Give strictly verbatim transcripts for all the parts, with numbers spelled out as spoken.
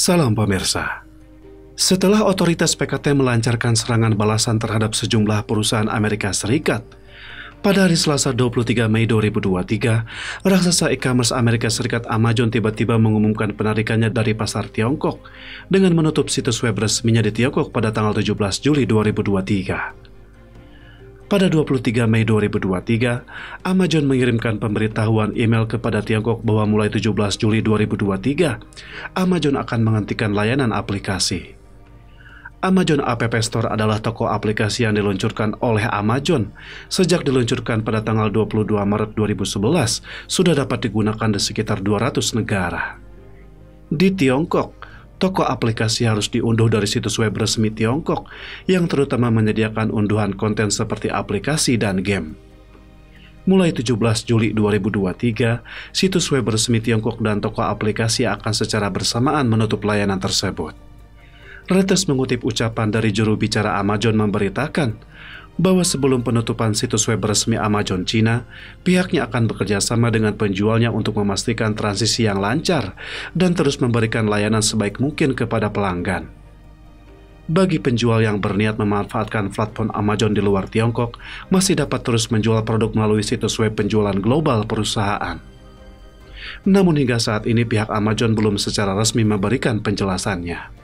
Salam pemirsa. Setelah otoritas P K T melancarkan serangan balasan terhadap sejumlah perusahaan Amerika Serikat, pada hari Selasa dua puluh tiga Mei dua ribu dua puluh tiga, raksasa e-commerce Amerika Serikat Amazon tiba-tiba mengumumkan penarikannya dari pasar Tiongkok dengan menutup situs web resminya di Tiongkok pada tanggal tujuh belas Juli dua ribu dua puluh tiga. Pada dua puluh tiga Mei dua ribu dua puluh tiga, Amazon mengirimkan pemberitahuan email kepada Tiongkok bahwa mulai tujuh belas Juli dua ribu dua puluh tiga, Amazon akan menghentikan layanan aplikasi. Amazon App Store adalah toko aplikasi yang diluncurkan oleh Amazon. Sejak diluncurkan pada tanggal dua puluh dua Maret dua ribu sebelas, sudah dapat digunakan di sekitar dua ratus negara. Di Tiongkok, toko aplikasi harus diunduh dari situs web resmi Tiongkok yang terutama menyediakan unduhan konten seperti aplikasi dan game. Mulai tujuh belas Juli dua ribu dua puluh tiga, situs web resmi Tiongkok dan toko aplikasi akan secara bersamaan menutup layanan tersebut. Reuters mengutip ucapan dari juru bicara Amazon memberitakan bahwa sebelum penutupan situs web resmi Amazon Cina, pihaknya akan bekerja sama dengan penjualnya untuk memastikan transisi yang lancar dan terus memberikan layanan sebaik mungkin kepada pelanggan. Bagi penjual yang berniat memanfaatkan platform Amazon di luar Tiongkok, masih dapat terus menjual produk melalui situs web penjualan global perusahaan. Namun hingga saat ini pihak Amazon belum secara resmi memberikan penjelasannya.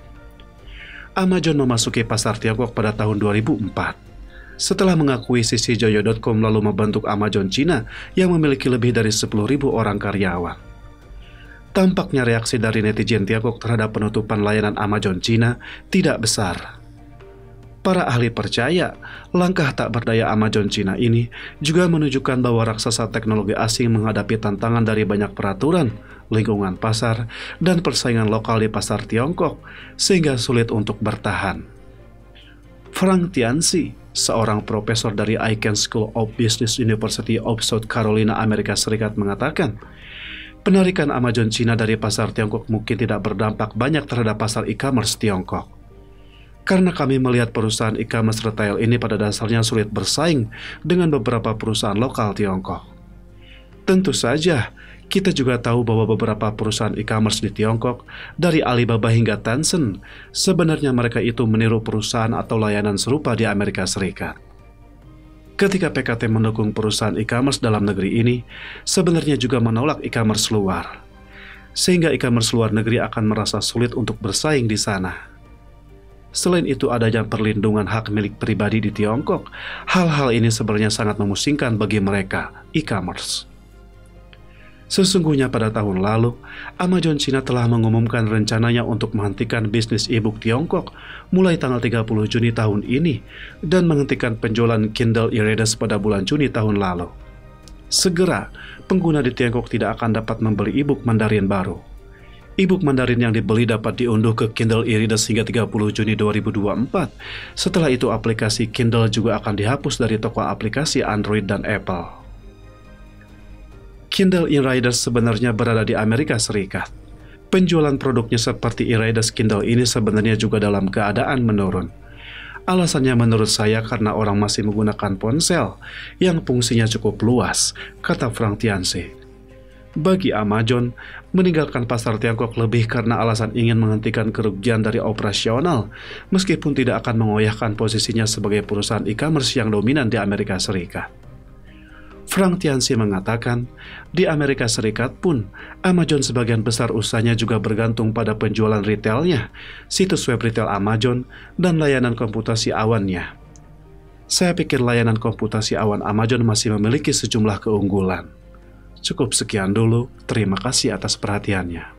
Amazon memasuki pasar Tiongkok pada tahun dua ribu empat. Setelah mengakuisisi Joyo dot com lalu membentuk Amazon Cina yang memiliki lebih dari sepuluh ribu orang karyawan. Tampaknya reaksi dari netizen Tiongkok terhadap penutupan layanan Amazon Cina tidak besar. Para ahli percaya, langkah tak berdaya Amazon Cina ini juga menunjukkan bahwa raksasa teknologi asing menghadapi tantangan dari banyak peraturan, lingkungan pasar, dan persaingan lokal di pasar Tiongkok, sehingga sulit untuk bertahan. Frank Tianzi, seorang profesor dari Icahn School of Business University of South Carolina, Amerika Serikat mengatakan, penarikan Amazon Cina dari pasar Tiongkok mungkin tidak berdampak banyak terhadap pasar e-commerce Tiongkok. Karena kami melihat perusahaan e-commerce retail ini pada dasarnya sulit bersaing dengan beberapa perusahaan lokal Tiongkok. Tentu saja, kita juga tahu bahwa beberapa perusahaan e-commerce di Tiongkok, dari Alibaba hingga Tencent, sebenarnya mereka itu meniru perusahaan atau layanan serupa di Amerika Serikat. Ketika P K T mendukung perusahaan e-commerce dalam negeri ini, sebenarnya juga menolak e-commerce luar. Sehingga e-commerce luar negeri akan merasa sulit untuk bersaing di sana. Selain itu adanya perlindungan hak milik pribadi di Tiongkok, hal-hal ini sebenarnya sangat memusingkan bagi mereka, e-commerce. Sesungguhnya pada tahun lalu, Amazon Cina telah mengumumkan rencananya untuk menghentikan bisnis e-book Tiongkok mulai tanggal tiga puluh Juni tahun ini dan menghentikan penjualan Kindle e-readers pada bulan Juni tahun lalu. Segera, pengguna di Tiongkok tidak akan dapat membeli e-book Mandarin baru. E-book Mandarin yang dibeli dapat diunduh ke Kindle e-readers hingga tiga puluh Juni dua ribu dua puluh empat. Setelah itu aplikasi Kindle juga akan dihapus dari toko aplikasi Android dan Apple. Kindle e-readers sebenarnya berada di Amerika Serikat. Penjualan produknya seperti e-readers Kindle ini sebenarnya juga dalam keadaan menurun. Alasannya menurut saya karena orang masih menggunakan ponsel yang fungsinya cukup luas, kata Frank Tianzi. Bagi Amazon, meninggalkan pasar Tiongkok lebih karena alasan ingin menghentikan kerugian dari operasional, meskipun tidak akan mengoyahkan posisinya sebagai perusahaan e-commerce yang dominan di Amerika Serikat. Frank Tianzi mengatakan, di Amerika Serikat pun, Amazon sebagian besar usahanya juga bergantung pada penjualan retailnya, situs web retail Amazon, dan layanan komputasi awannya. Saya pikir layanan komputasi awan Amazon masih memiliki sejumlah keunggulan. Cukup sekian dulu, terima kasih atas perhatiannya.